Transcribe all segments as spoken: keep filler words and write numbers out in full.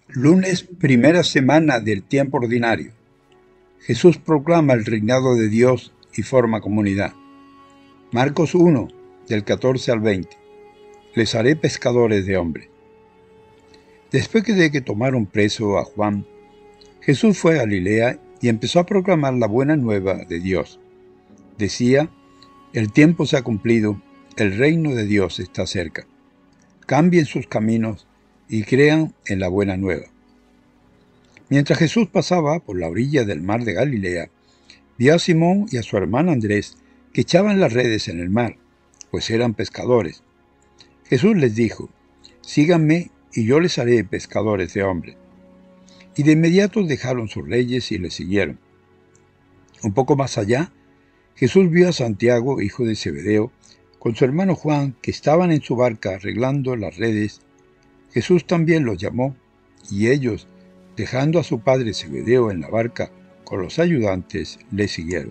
Lunes, primera semana del tiempo ordinario. Jesús proclama el reinado de Dios y forma comunidad. Marcos uno, del catorce al veinte. Les haré pescadores de hombres. Después de que tomaron preso a Juan, Jesús fue a Galilea y empezó a proclamar la buena nueva de Dios. Decía: el tiempo se ha cumplido, el reino de Dios está cerca. Cambien sus caminos y crean en la buena nueva. Mientras Jesús pasaba por la orilla del mar de Galilea, vio a Simón y a su hermano Andrés que echaban las redes en el mar, pues eran pescadores. Jesús les dijo: síganme y yo les haré pescadores de hombres. Y de inmediato dejaron sus redes y le siguieron. Un poco más allá, Jesús vio a Santiago, hijo de Zebedeo, con su hermano Juan, que estaban en su barca arreglando las redes. Jesús también los llamó, y ellos, dejando a su padre Zebedeo en la barca con los ayudantes, le siguieron.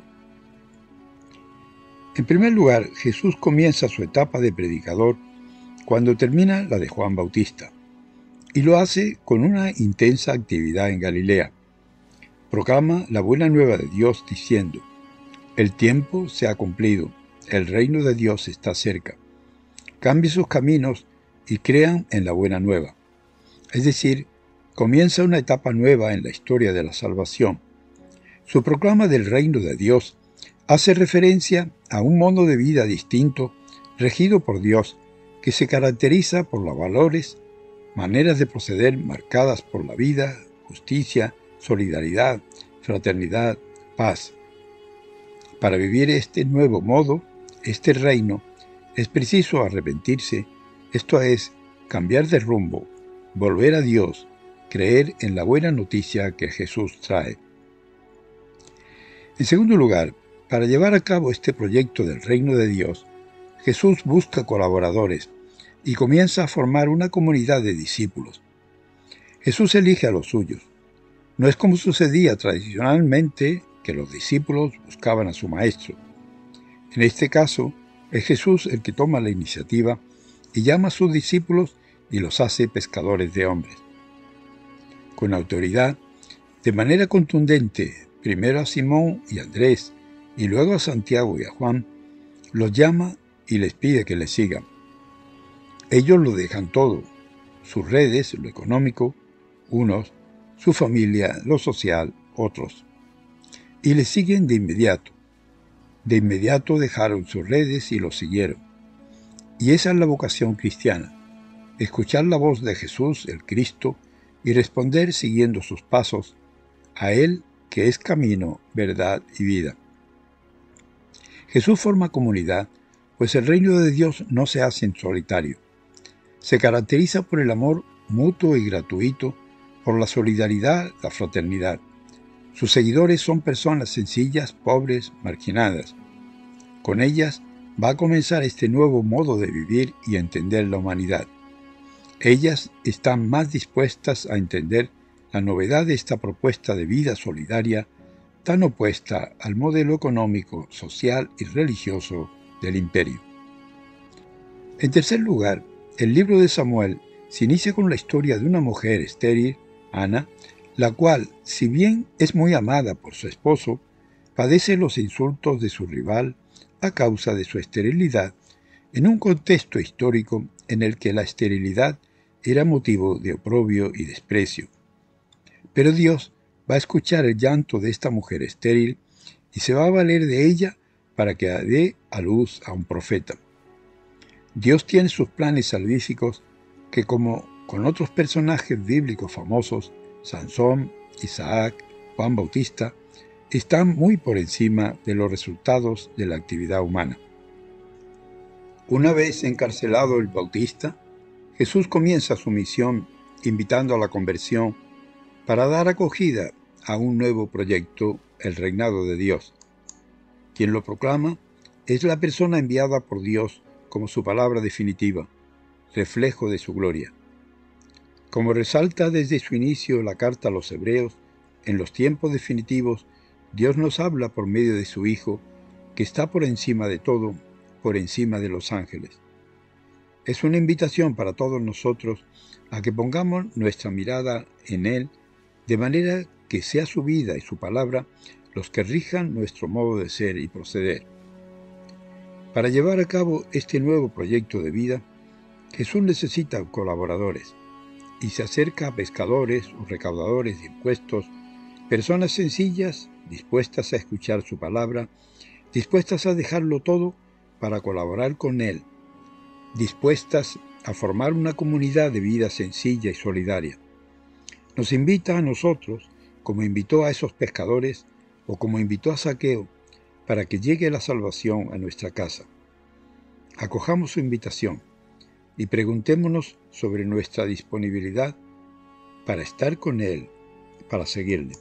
En primer lugar, Jesús comienza su etapa de predicador cuando termina la de Juan Bautista, y lo hace con una intensa actividad en Galilea. Proclama la buena nueva de Dios diciendo: el tiempo se ha cumplido, el reino de Dios está cerca. Cambien sus caminos y crean en la buena nueva. Es decir, comienza una etapa nueva en la historia de la salvación. Su proclama del reino de Dios hace referencia a un modo de vida distinto, regido por Dios, que se caracteriza por los valores, maneras de proceder marcadas por la vida, justicia, solidaridad, fraternidad, paz. Para vivir este nuevo modo, este reino, es preciso arrepentirse, esto es, cambiar de rumbo, volver a Dios, creer en la buena noticia que Jesús trae. En segundo lugar, para llevar a cabo este proyecto del reino de Dios, Jesús busca colaboradores y comienza a formar una comunidad de discípulos. Jesús elige a los suyos. No es como sucedía tradicionalmente, que los discípulos buscaban a su maestro. En este caso, es Jesús el que toma la iniciativa y llama a sus discípulos y los hace pescadores de hombres. Con autoridad, de manera contundente, primero a Simón y Andrés, y luego a Santiago y a Juan, los llama y les pide que le sigan. Ellos lo dejan todo, sus redes, lo económico, unos, su familia, lo social, otros, y le siguen de inmediato. De inmediato dejaron sus redes y lo siguieron. Y esa es la vocación cristiana: escuchar la voz de Jesús, el Cristo, y responder siguiendo sus pasos, a Él que es camino, verdad y vida. Jesús forma comunidad, pues el reino de Dios no se hace en solitario. Se caracteriza por el amor mutuo y gratuito, por la solidaridad, la fraternidad. Sus seguidores son personas sencillas, pobres, marginadas. Con ellas va a comenzar este nuevo modo de vivir y entender la humanidad. Ellas están más dispuestas a entender la novedad de esta propuesta de vida solidaria, tan opuesta al modelo económico, social y religioso del imperio. En tercer lugar, el libro de Samuel se inicia con la historia de una mujer estéril, Ana, la cual, si bien es muy amada por su esposo, padece los insultos de su rival a causa de su esterilidad, en un contexto histórico en el que la esterilidad era motivo de oprobio y desprecio. Pero Dios va a escuchar el llanto de esta mujer estéril y se va a valer de ella para que dé a luz a un profeta. Dios tiene sus planes salvíficos que, como con otros personajes bíblicos famosos, Sansón, Isaac, Juan Bautista, están muy por encima de los resultados de la actividad humana. Una vez encarcelado el Bautista, Jesús comienza su misión invitando a la conversión para dar acogida a un nuevo proyecto, el reinado de Dios. Quien lo proclama es la persona enviada por Dios como su palabra definitiva, reflejo de su gloria. Como resalta desde su inicio la carta a los hebreos, en los tiempos definitivos, Dios nos habla por medio de su Hijo, que está por encima de todo, por encima de los ángeles. Es una invitación para todos nosotros a que pongamos nuestra mirada en Él, de manera que sea su vida y su palabra los que rijan nuestro modo de ser y proceder. Para llevar a cabo este nuevo proyecto de vida, Jesús necesita colaboradores y se acerca a pescadores o recaudadores de impuestos, personas sencillas, dispuestas a escuchar su palabra, dispuestas a dejarlo todo para colaborar con Él, dispuestas a formar una comunidad de vida sencilla y solidaria. Nos invita a nosotros, como invitó a esos pescadores o como invitó a Zaqueo, para que llegue la salvación a nuestra casa. Acojamos su invitación y preguntémonos sobre nuestra disponibilidad para estar con Él, para seguirle.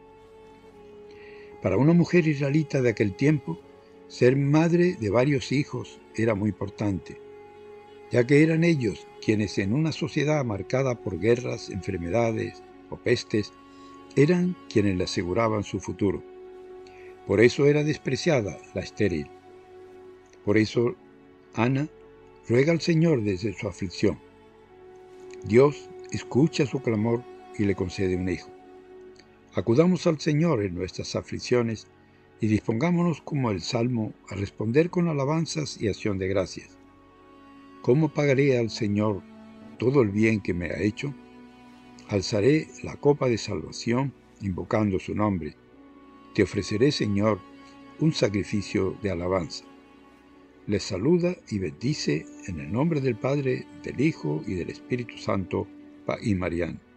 Para una mujer israelita de aquel tiempo, ser madre de varios hijos era muy importante, ya que eran ellos quienes en una sociedad marcada por guerras, enfermedades o pestes, eran quienes le aseguraban su futuro. Por eso era despreciada la estéril. Por eso Ana ruega al Señor desde su aflicción. Dios escucha su clamor y le concede un hijo. Acudamos al Señor en nuestras aflicciones y dispongámonos como el Salmo a responder con alabanzas y acción de gracias. ¿Cómo pagaré al Señor todo el bien que me ha hecho? Alzaré la copa de salvación invocando su nombre. Te ofreceré, Señor, un sacrificio de alabanza. Les saluda y bendice en el nombre del Padre, del Hijo y del Espíritu Santo, y Marián.